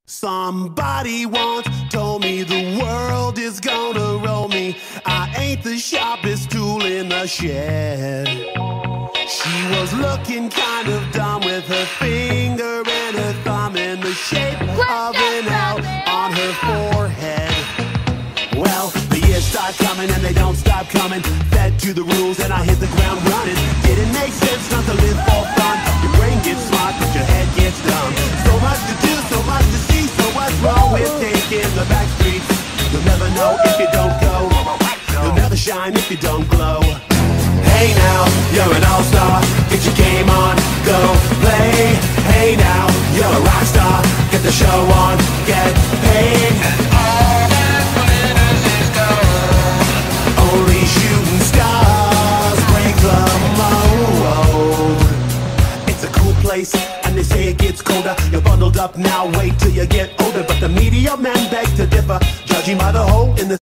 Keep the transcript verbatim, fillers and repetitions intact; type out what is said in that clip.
Somebody once told me the world is gonna roll me. I ain't the sharpest tool in the shed. She was looking kind of dumb with her finger and her thumb in the shape of an L on her forehead. Well, the years start coming and they don't stop coming. Fed to the rules and I hit the ground running. Didn't make sense not to live for fun. Your brain gets smart but your head gets dumb. So much to do, so much to see. So what's wrong with taking the back streets? You'll never know if you don't go. You'll never shine if you don't glow. Hey now, you're an all-star. Get your game on, go play. Hey now, you're a rock star. Get the show on, get paid. And all that glitters is gold. Only shooting stars break the mold. It's a cool place, and they say it gets colder. You're bundled up now, wait till you get older. But the media men beg to differ, judging by the hole in the